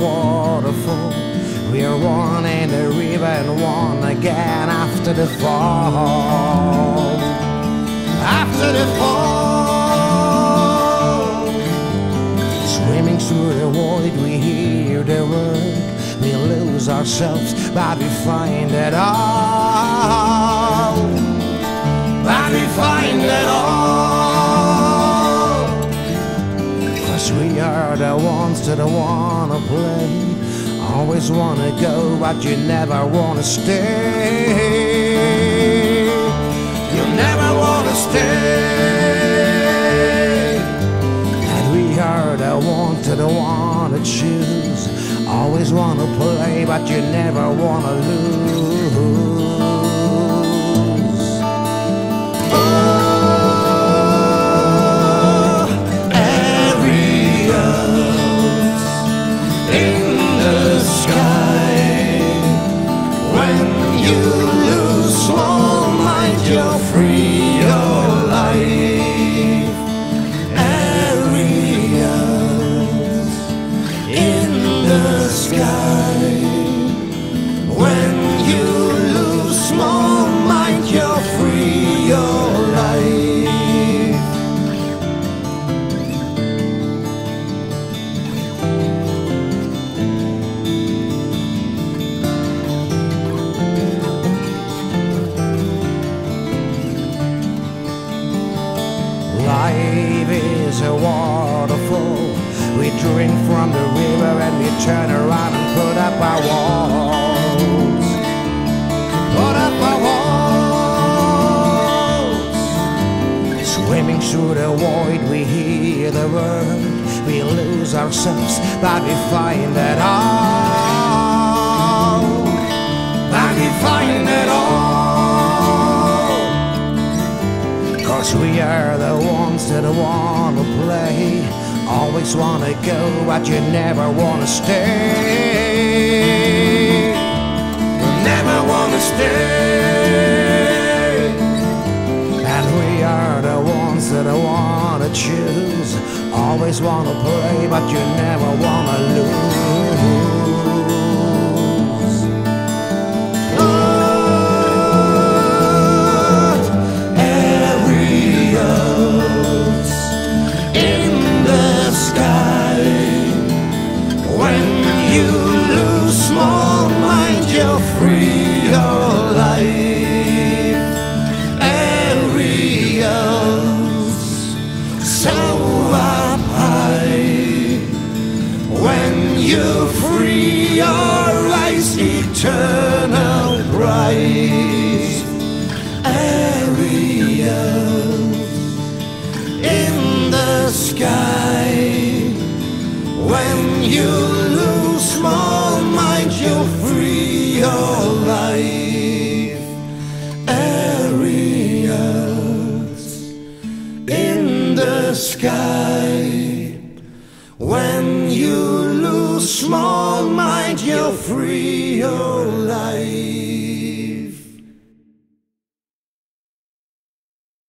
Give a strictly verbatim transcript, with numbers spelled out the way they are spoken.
waterfall. We're one in the river and one again after the fall. After the fall, swimming through the void, we hear the word. We lose ourselves, but we find it all. But we find it all. 'Cause we are the ones that wanna play. Always wanna go, but you never wanna stay. You never wanna stay. And we are the ones that wanna choose. Always wanna play, but you never wanna lose. Oh, aerials in the sky. When you lose small mind, you're free your life. Aerials in the sky. When you lose small mind, you're free your life. Life is a waterfall. We drink from the river and we turn around and put up our walls. Put up our walls. Swimming through the void, we hear the word. We lose ourselves, but we find it all. But we find it all. 'Cause we are the ones that wanna play. Always wanna go, but you never wanna stay. You never wanna stay. And we are the ones that wanna choose. Always wanna play, but you never wanna lose. Oh, aerials in the sky. When you lose small mind, you're free your life. Aerials so up high. When you free your eyes, eternal bright. Aerials in the sky. When you lose small mind, you'll free your life. Aerials in the sky. When you lose small mind, you'll free your life.